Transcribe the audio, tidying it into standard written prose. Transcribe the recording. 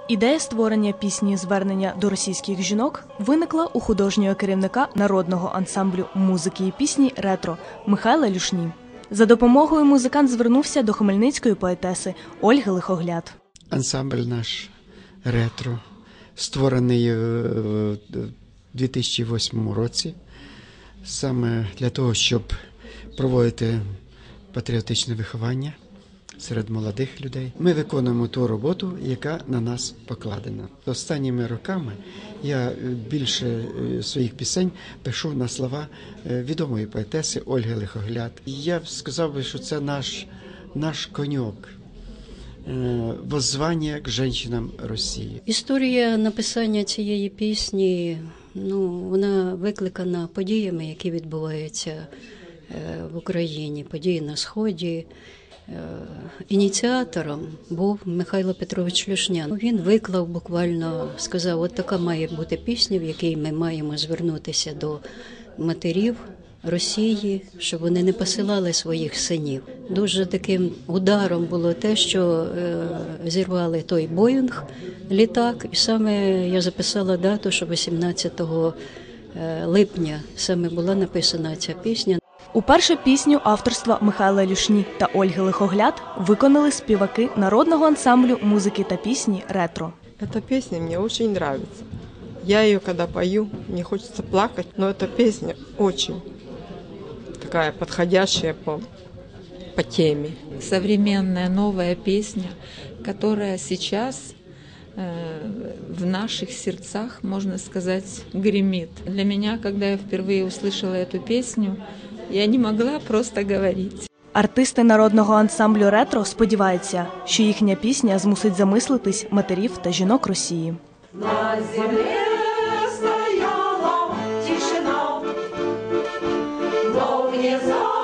Ідея створення пісні «Звернення до російських жінок» виникла у художнього керівника народного ансамблю музики і пісні «Ретро» Михайла Люшні. За допомогою музикант звернувся до хмельницької поетеси Ольги Лихогляд. Ансамбль наш «Ретро» створений у 2008 році саме для того, щоб проводити патріотичне виховання серед молодих людей. Ми виконуємо ту роботу, яка на нас покладена. Останніми роками я більше своїх пісень пишу на слова відомої поетеси Ольги Лихогляд. Я б сказав би, що це наш коньок. Воззвання к жінкам Росії. Історія написання цієї пісні, вона викликана подіями, які відбуваються в Україні, події на Сході. Ініціатором був Михайло Петрович Люшня. Він виклав буквально, сказав, от така має бути пісня, в якій ми маємо звернутися до матерів Росії, щоб вони не посилали своїх синів. Дуже таким ударом було те, що зірвали той Боїнг, літак, і саме я записала дату, що 18 липня саме була написана ця пісня. Уперше пісню авторства Михайла Люшні та Ольги Лихогляд виконали співаки народного ансамблю музики та пісні «Ретро». Эта песня мне очень нравится. Я ее когда пою, мне хочется плакать, но эта песня очень такая подходящая по теме. Современная новая песня, которая сейчас в наших сердцах, можно сказать, гремит. Для меня, когда я впервые услышала эту песню, я не могла просто говорить. Артисти народного ансамблю «Ретро» сподіваються, що їхня пісня змусить замислитись матерів та жінок Росії. На землі стояла тишина, но внезапно